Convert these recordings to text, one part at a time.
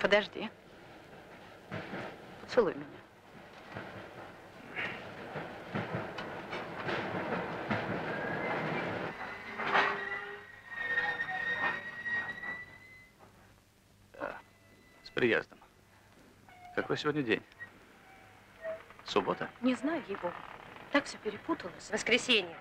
Подожди. Поцелуй меня. С приездом. Какой сегодня день? Суббота? Не знаю, ей-богу. Так все перепуталось. Воскресенье.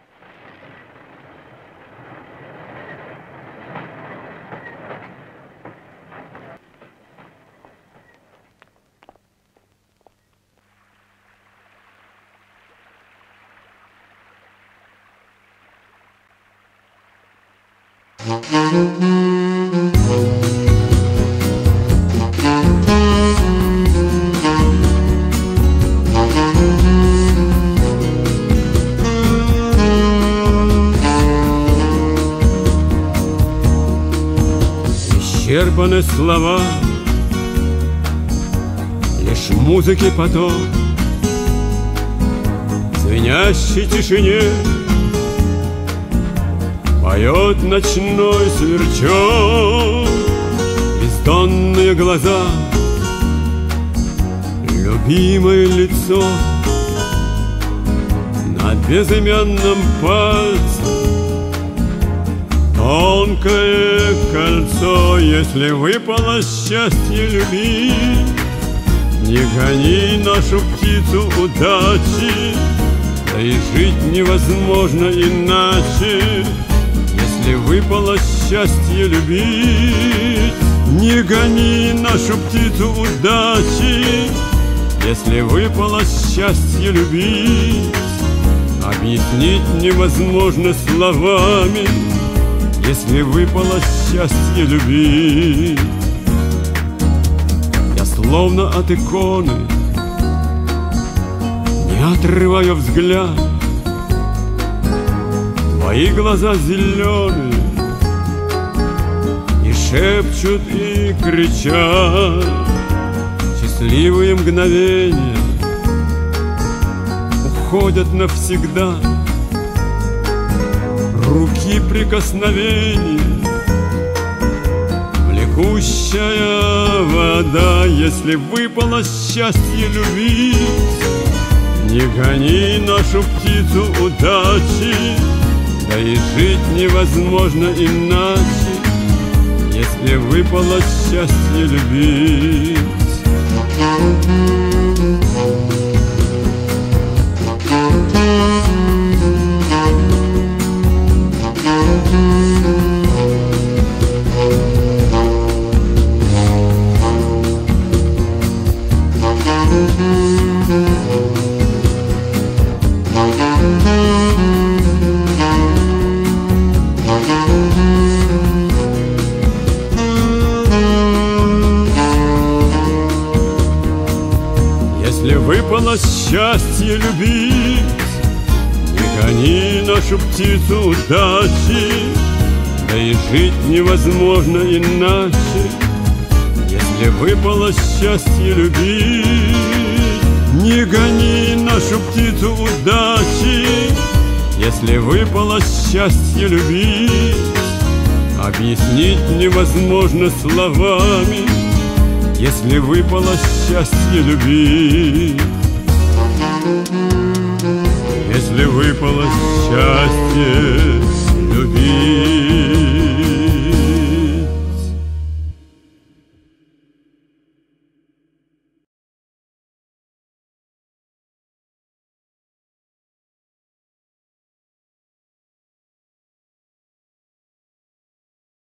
Исчерпаны слова, лишь музыки поток, в звенящей тишине поет ночной сверчок. Бездонные глаза, любимое лицо, на безымянном пальце тонкое кольцо. Если выпало счастье любить, не гони нашу птицу удачи, да и жить невозможно иначе. Если выпало счастье любить, не гони нашу птицу удачи. Если выпало счастье любить, объяснить невозможно словами. Если выпало счастье любить, я словно от иконы не отрываю взгляд. Твои глаза зеленые и шепчут, и кричат. Счастливые мгновения уходят навсегда. Руки прикосновения, влекущая вода. Если выпало счастье любить, не гони нашу птицу удачи, да и жить невозможно иначе. Если выпало счастье любить. Если выпало счастье любить, не гони нашу птицу удачи, да и жить невозможно иначе. Если выпало счастье любить, не гони нашу птицу удачи. Если выпало счастье любить, объяснить невозможно словами. Если выпало счастье любить, если выпало счастье любить.